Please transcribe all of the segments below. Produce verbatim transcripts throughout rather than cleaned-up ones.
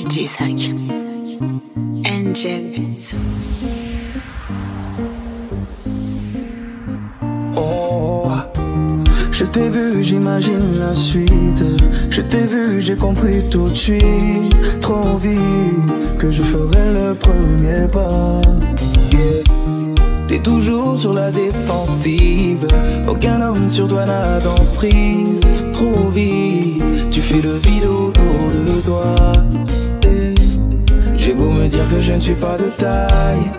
G-Sac, Angel Beats. Oh, je t'ai vu, j'imagine la suite. Je t'ai vu, j'ai compris tout de suite. Trop vite que je ferai le premier pas. Yeah. T'es toujours sur la défensive. Aucun homme sur toi n'a d'emprise. Trop vite, tu fais le vide autour de toi. Yeah. J'ai beau me dire que je ne suis pas de taille,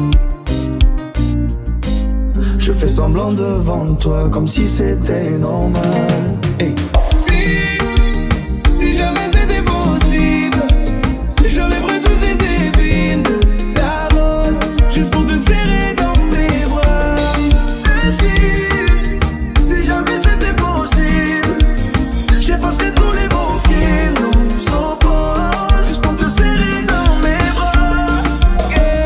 je fais semblant devant toi comme si c'était normal. Hey. Si, si jamais c'était possible, j'enlèverais toutes les épines de ta rose, juste pour te serrer dans mes bras. Et si, si jamais c'était possible, j'effacerais tous les mots qui nous opposent, juste pour te serrer dans mes bras. Yeah.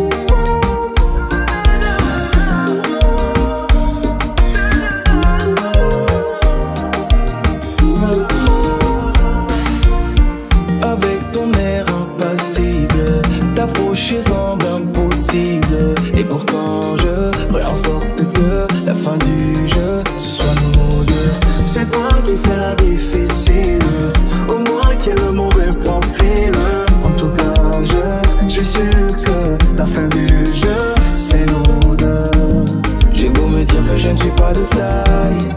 Avec ton air impassible, t'approcher semble impossible. Et pourtant je ferai en sorte que la fin du jeu, ce soit nous deux. C'est toi qui fais la difficile, au moins qui est le mauvais profil. En tout cas, je suis sûr que la fin du jeu, c'est nous deux. J'ai beau me dire que je ne suis pas de taille,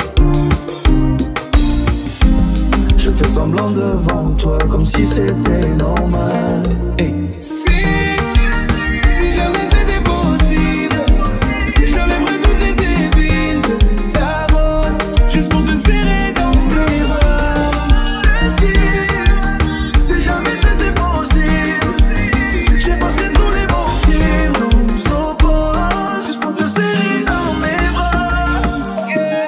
je fais semblant devant toi comme si c'était normal. Hey. Si, si jamais c'était possible, j'enlèverais toutes les épines de ta rose, juste pour te serrer dans mes bras. Et si, si jamais c'était possible, j'effacerais tous les mots qui nous opposent, juste pour te serrer dans mes bras. Yeah.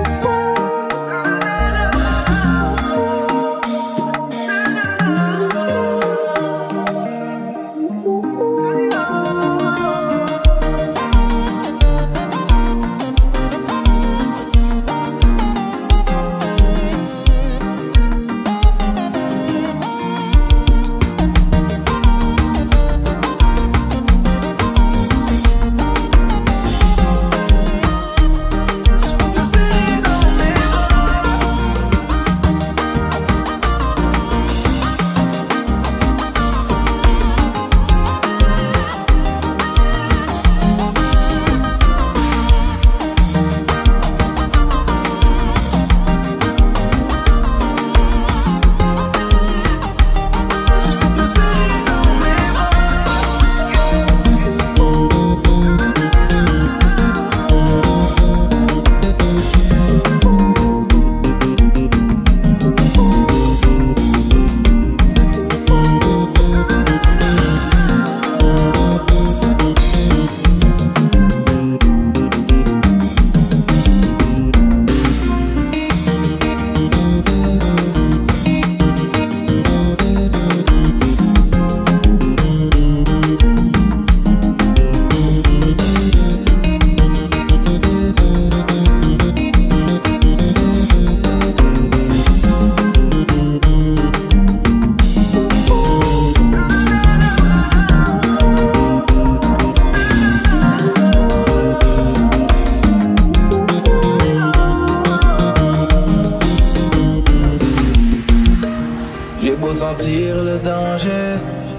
J'ai beau sentir le danger,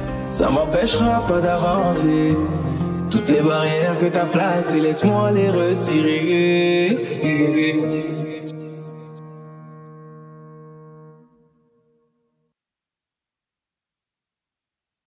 ça m'empêchera pas d'avancer. Toutes les barrières que t'as placées, laisse-moi les retirer.